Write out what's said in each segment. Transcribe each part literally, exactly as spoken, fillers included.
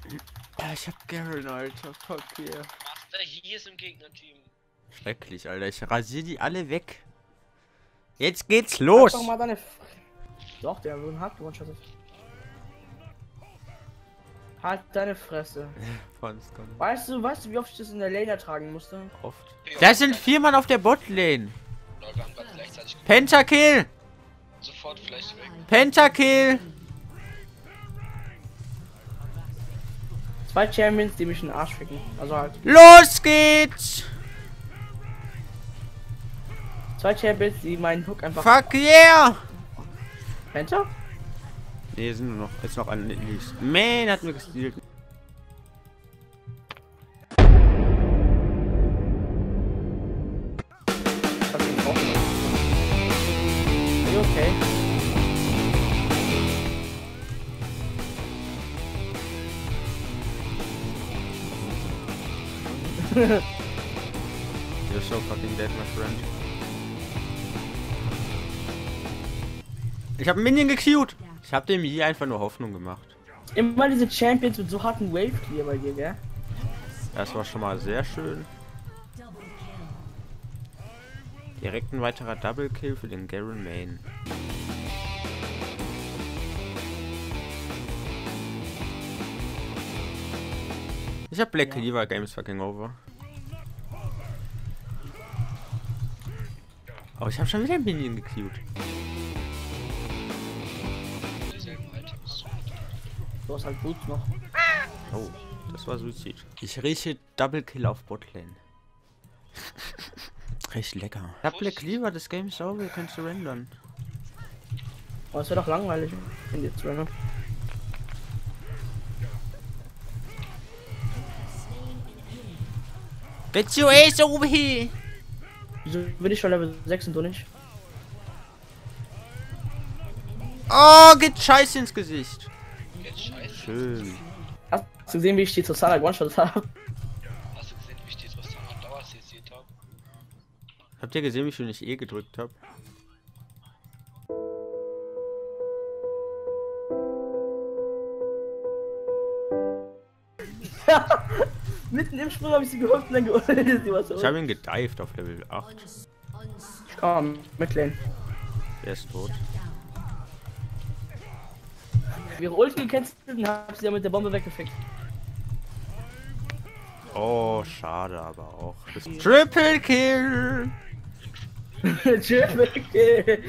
Ja, ich hab Garen, Alter. Fuck yeah. Master hier ist im Gegnerteam. Schrecklich, Alter. Ich rasiere die alle weg. Jetzt geht's los! Halt doch mal deine F Doch, der hat one-shottet. Halt deine Fresse. Weißt du, weißt du, wie oft ich das in der Lane ertragen musste? Oft. Da sind vier Mann auf der Botlane. Leute, wir haben gerade gleichzeitig Pentakill! sofort vielleicht weg. Pentakill! Zwei Champions, die mich in den Arsch ficken. Also halt. Los geht's! Zwei Champions, die meinen Hook einfach. Fuck yeah! Penta? Ne, sind nur noch. Jetzt noch ein Lies. Man hat mir gestealt. Ich hab ihn getroffen. Are you okay? You're so fucking dead, my friend. Ich hab einen Minion gecued. Ich hab dem hier einfach nur Hoffnung gemacht. Immer diese Champions mit so harten Wave Clear bei dir, gell? Das war schon mal sehr schön. Direkt ein weiterer Double Kill für den Garen Main. Ich hab Black Cleaver, Game is fucking over. Oh, ich hab schon wieder ein Minion gecued. Du hast halt Boots noch. Oh, das war Suizid. Ich rieche Double Kill auf Botlane. Recht lecker. Ich hab Black Cleaver, das Game ist over, ihr könnt surrendern. Oh, das wäre doch langweilig, wenn die jetzt rennen. Get your ass over here! Wieso bin ich schon Level sechs und du nicht? Oh, geht Scheiße ins Gesicht. Jetzt scheiße. Schön. Hast du gesehen, wie ich die Zosana one-shot habe? Hast du gesehen, wie ich die Trostana Dauer C C habe? Habt ihr gesehen, wie schön ich eh gedrückt habe? Mitten im Sprung habe ich sie gehofft und dann geholt. Sie war so. Ich habe ihn gedived auf Level acht. Komm, mitlane. Der ist tot. Ihre Ulti gecancelt und hab sie ja mit der Bombe weggefickt. Oh, schade aber auch. Das Triple Kill! Triple Kill!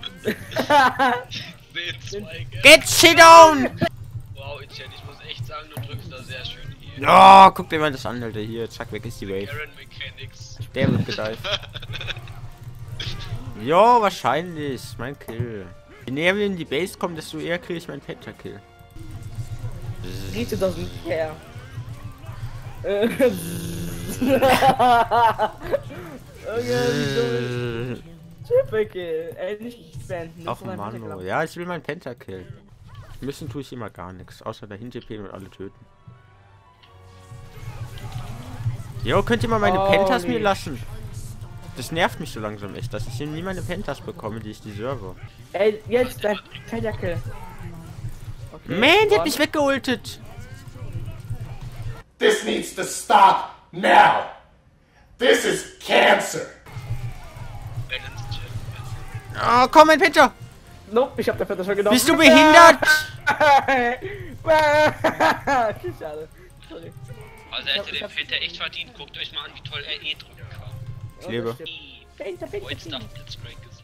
Nee, zwei, gell? Get shit down! Wow, Etienne, ich muss echt sagen, du drückst da sehr schön hier. Oh, guck dir mal das an, Alter. Hier, zack, weg ist die Wave. Garen Mechanics. Der wird gedived. Jo, wahrscheinlich. Mein Kill. Je näher wir in die Base kommen, desto eher kriege ich meinen Pentakill. Geht du das nicht her? Triple Kill! Ey, nicht spenden. Ach Mann, ja, ich will meinen Pentakill. Müssen tue ich immer gar nichts, außer dahin T P und alle töten. Jo, könnt ihr mal meine Oh, Pentas nee. mir lassen? Das nervt mich so langsam echt, dass ich hier nie meine Pentas bekomme, die ich deserve. Ey, jetzt dein Pentakill. Okay, Man, der hat mich weggeultet. This needs to stop now. This is cancer. Balance Champion. Oh, komm, mein Penta. Nope, ich hab der Penta schon genommen. Bist du behindert? Schade. Sorry. Also er hätte den Peter echt verdient. Guckt euch mal an, wie toll er eh drücken kann. Ich lebe. Penta, Penta, Oh, jetzt Penta. darf Blitzbreak ist.